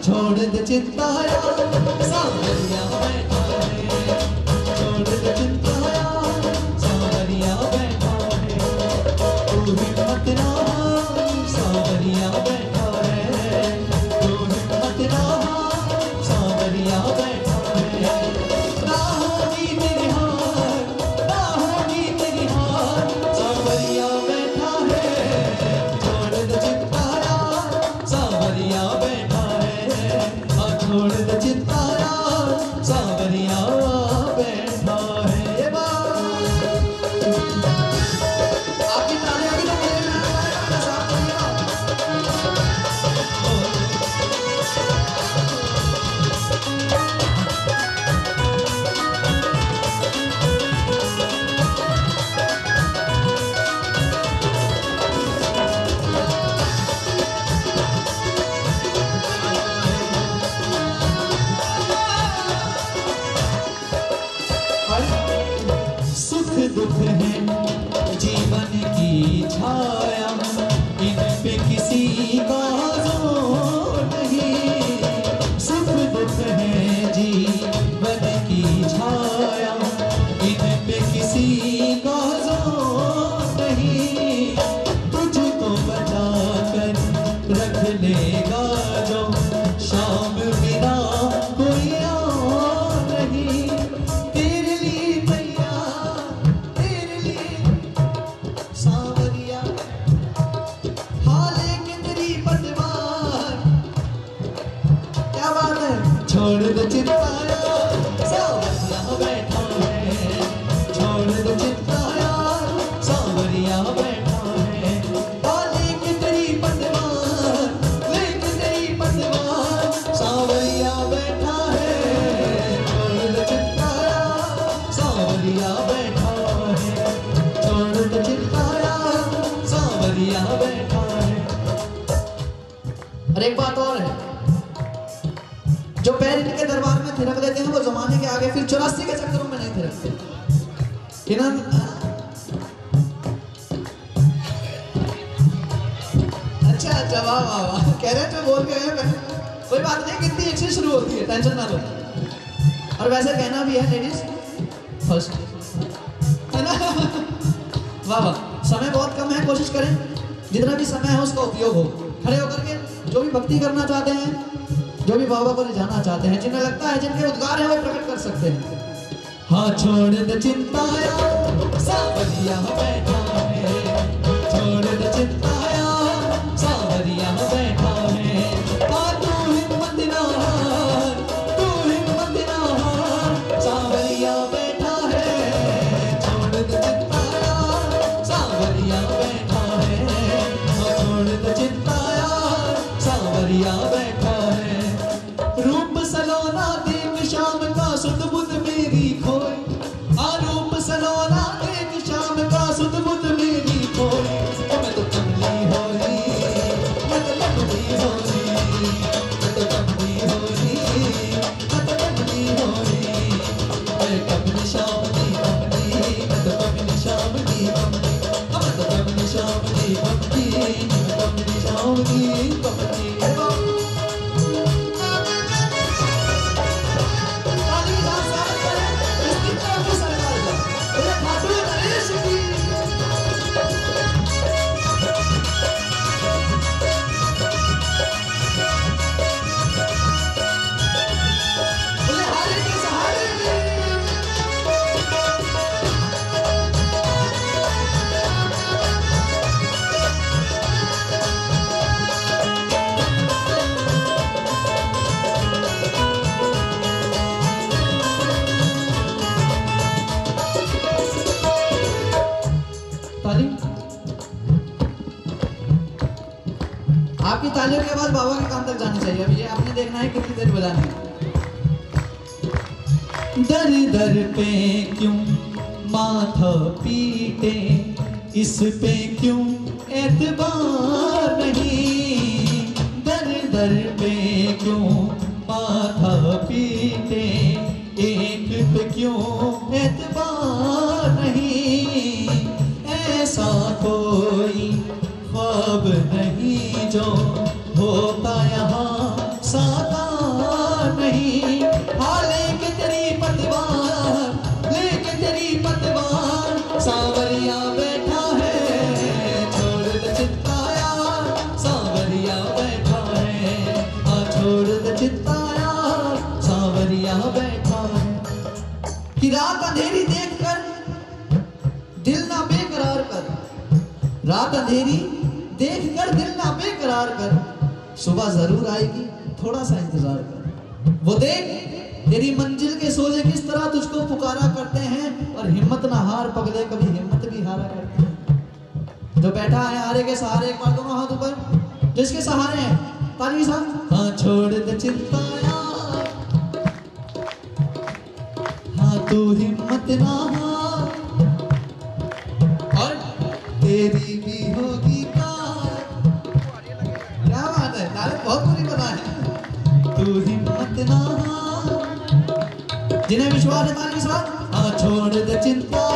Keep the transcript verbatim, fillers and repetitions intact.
छोड़ दे चिंता यार सांवरिया बैठा है, छोड़ दे चिंता यार सांवरिया बैठा है, तू हिम्मत ना हार सांवरिया बैठा है, तू हिम्मत ना हार सांवरिया बैठा है, ना होगी तेरी हार, ना होगी तेरी हार सांवरिया बैठा है, छोड़ दे चिंता यार सांवरिया बैठा है, हाँ छोड़ दे चिंता यार सांवरिया बैठा है। ये बात आपकी तालियां भी तो मुझे मिल रहा है अपने साथ में। सुख दुख है जीवन की छाया, इन पे किसी का जोर नहीं, सुख दुख है जीवन की छाया, इन पे किसी का जोर नहीं, तुझको बचा कर रख लेगा जो शाम बिना कोई और नहीं, तेरे लिए तैयार तेरे लिए सांवरिया, हाँ लेकिन तेरी पतवार, क्या बात है, छोड़ दे चिंता यार सांवरिया बैठा है, छोड़ दे चिंता यार सांवरिया बैठा है, हाँ लेकिन तेरी पतवार, लेकिन तेरी पतवार सांवरिया बैठा है, छोड़ दे चिंता यार सांवरिया बैठा है, छोड़ दे चिंता यार सांवरिया बैठा है। और एक बात और है, जो पैर इनके दरबार में थिरक लेते हैं वो जमाने के आगे फिर चौरासी के चक्करों में नहीं थिरकते। इन्हें अच्छा अच्छा वाह वाह वाह कह रहे थे बोल के आए, कोई बात नहीं, कितनी एक से शुरू होती है, टेंशन ना लो। और वैसे कहना भी है लेडीज फर्स्ट, है ना? वाह वाह, समय बहुत कम है, कोशिश करें जितना भी समय है उसका उपयोग हो। खड़े होकर के जो भी भक्ति करना चाहते हैं, जो भी बाबा को ले जाना चाहते हैं, जिन्हें लगता है जिनके उद्गार हैं वो प्रकट कर सकते हैं। हाँ छोड़ दे चिंता यार सांवरिया बैठा है, छोड़ दे चिंता यार सांवरिया बैठा है, हाँ तू हिम्मत ना हार, तू हिम्मत ना हार सांवरिया बैठा है, छोड़ दे चिंता यार सांवरिया बैठा है, हाँ छोड़ दे चिंता यार सांवरिया बैठा है, रूप सलोना देख शाम का सुध बुध मेरी खोए, आ रूप सलोना देख शाम का सुध बुध मेरी खोए, मैं तो कमली होई, मैं तो कमली होई, मैं तो कमली होई, मैं तो कमली होई, मैं कमली शाम दी कमली, मैं तो कमली शाम दी कमली, मैं तो कमली शाम दी कमली, मैं कमली शाम दी कमली। आपकी तालियों की आवाज बाबा के कान तक जानी चाहिए। अब ये आपने देखना है कितनी देर बजानी है। दर दर पे क्यों माथा पीटे, इस पे क्यों एतबार नहीं, दर दर पे क्यों माथा पीटे, एक पे क्यों एतबार नहीं, ऐसा कोई ख्वाब नहीं जो होता यहाँ साथ रात अंधेरी देख कर दिल ना बेकरार कर, सुबह जरूर आएगी थोड़ा सा इंतजार कर। वो देख तेरी मंजिल के सोजे किस तरह तुझको पुकारा करते हैं, और हिम्मत ना हार पगले कभी हिम्मत भी हारा करते हैं। जो बैठा है आरे के सहारे, एक बार दोनों हाथ ऊपर, जिसके सहारे हैं ताली के साथ। हाँ छोड़ दे चिंता यार, हाँ तू हिम्मत ना हार, और तेरी भी होगी कार। क्या बात है, नारे बहुत बुरी बना है। तू हिम्मत ना हार, जिन्हें विश्वास है ताली के साथ। हाँ छोड़ दे चिंता